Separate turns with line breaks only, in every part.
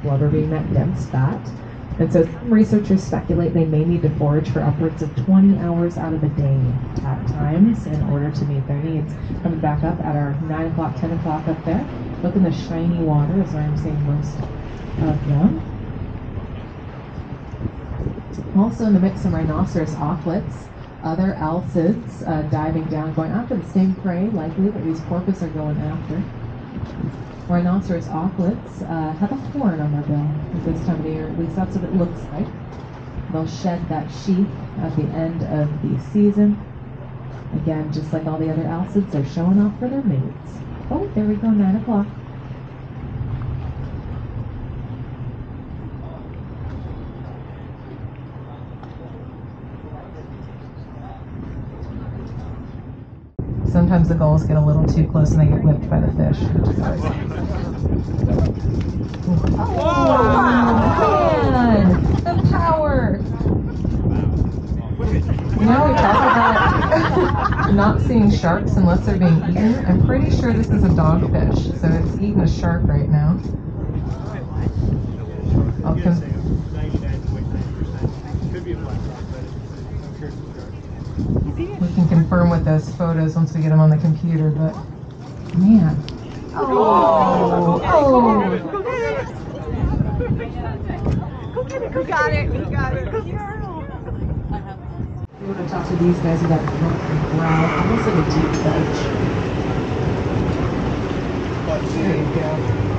blubber being that dense fat. And so some researchers speculate they may need to forage for upwards of 20 hours out of the day at times in order to meet their needs. Coming back up at our 9 o'clock, 10 o'clock up there. Look in the shiny water is where I'm seeing most of them. Also in the mix, some rhinoceros auklets, other alcids diving down, going after the same prey, likely that these porpoise are going after. Rhinoceros auklets have a horn on their bill at this time of the year, at least that's what it looks like. They'll shed that sheath at the end of the season. Again, just like all the other alcids, they're showing off for their mates. Oh, there we go, 9 o'clock. Sometimes the gulls get a little too close and they get whipped by the fish. Oh, man! The power! You know, we talk about not seeing sharks unless they're being eaten. I'm pretty sure this is a dogfish, so it's eating a shark right now. We can confirm with those photos once we get them on the computer, but man. Oh!
Who got it?
We want to talk to these guys about the brow, almost like a deep edge. There you go.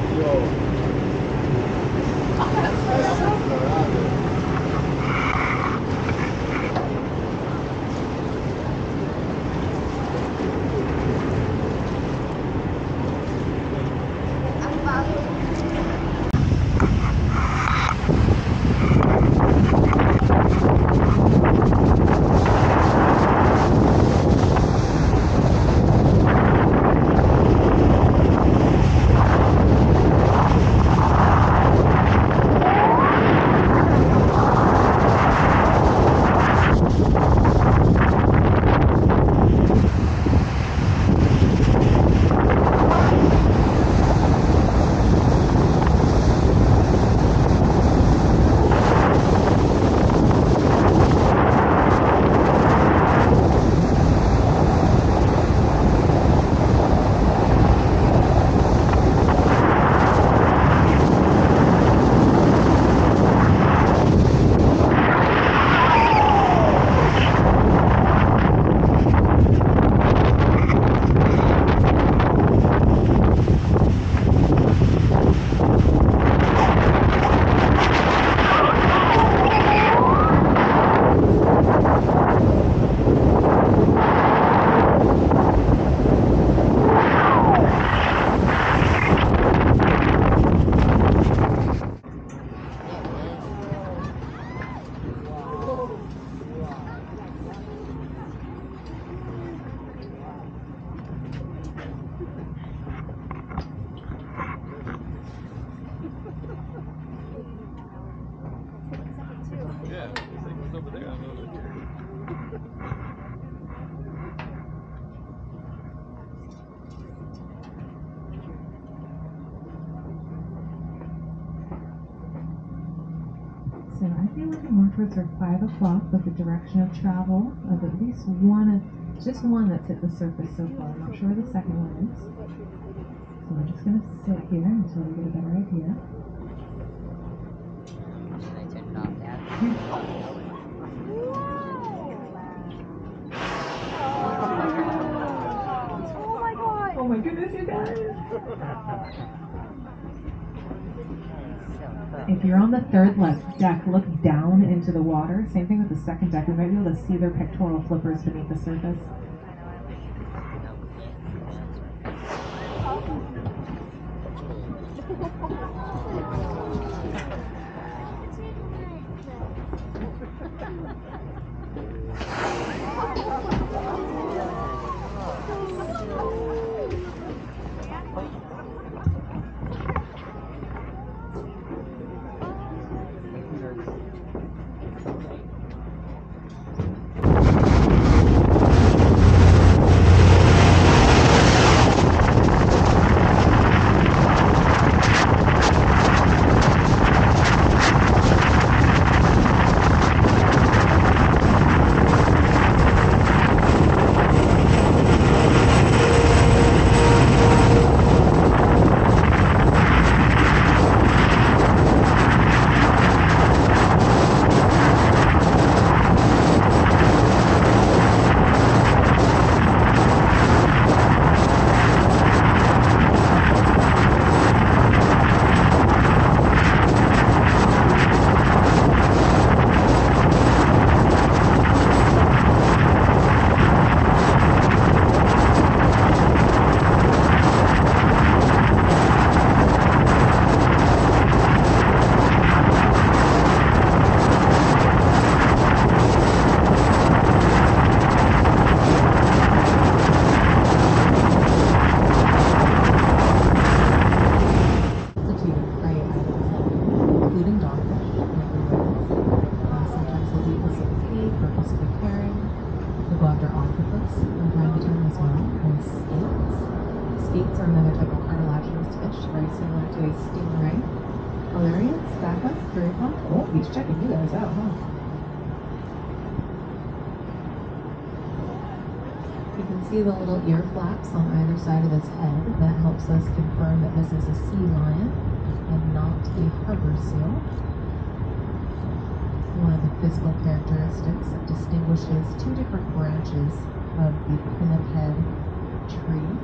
So I'd be looking more towards our 5 o'clock with the direction of travel of at least just one that's hit the surface so far. I'm not sure where the second one is. So we're just going to sit here until we get a better idea.
Should I turn it off now?
Oh my god!
Oh my goodness, you guys! If you're on the third deck, look down into the water. Same thing with the second deck. We might be able to see their pectoral flippers beneath the surface. very similar to a stingray. Valerians, backup, very hot. Oh, he's checking you guys out, huh? You can see the little ear flaps on either side of his head. That helps us confirm that this is a sea lion and not a harbor seal. One of the physical characteristics that distinguishes two different branches of the pinniped tree.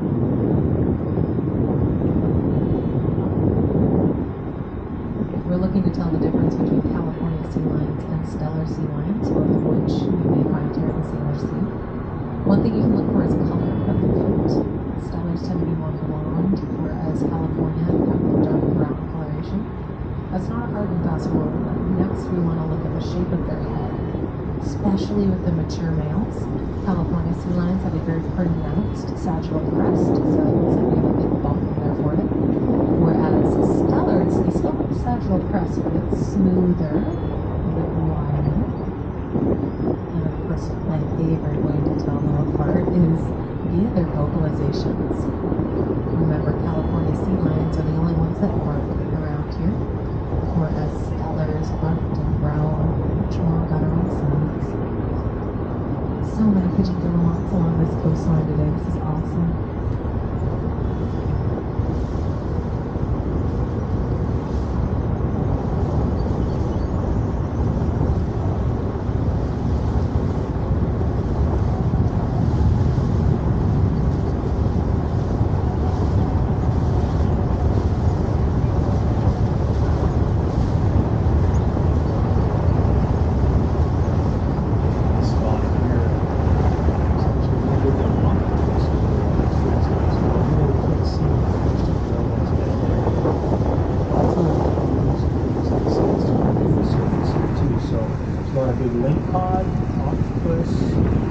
We're looking to tell the difference between California sea lions and stellar sea lions, both of which you may find here in the Sailor Sea. One thing you can look for is color of the coat. Stellars tend to be more blonde, whereas California have the dark brown coloration. That's not a hard and fast rule, but next we want to look at the shape of their head, especially with the mature males. California sea lions have a very pronounced sagittal crest, so it's like we have a big bump in their forehead. Whereas stellars, they still have a sagittal crest, but it's smoother, a bit wider. And of course, my favorite way to tell them apart is via their vocalizations. Remember, California sea lions are the only ones that bark around here, whereas stellars bark and growl much more guttural sounds. So many pigeon guillemots along this coastline today. This is awesome.
Big link cod, octopus,